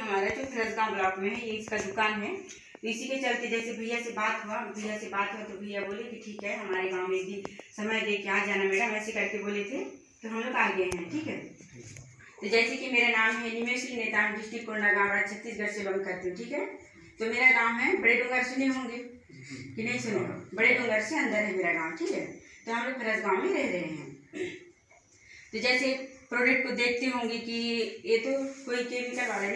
हमारा जो फरसगांव ब्लॉक में है, ये इसका दुकान है। तो इसी के चलते जैसे भैया से बात हुआ तो भैया बोले कि ठीक है, हमारे गांव में एक दिन समय दे के आ जाना मैडम, ऐसे करके बोले थे। तो हम लोग आ गए हैं। ठीक है, तो जैसे कि मेरा नाम है निमेश्री नेताम, डिस्ट्रिक्ट कोंडागांव, राज्य छत्तीसगढ़ से बिलोंग करती हूँ। ठीक है, तो मेरा गाँव है बड़े डूंगर, सुने होंगे कि नहीं सुने? बड़े डूंगर से अंदर है मेरा गाँव। ठीक है, तो हम लोग फरसगांव में रह रहे हैं। तो जैसे प्रोडक्ट को देखते होंगे कि ये तो कोई केमिकल वाला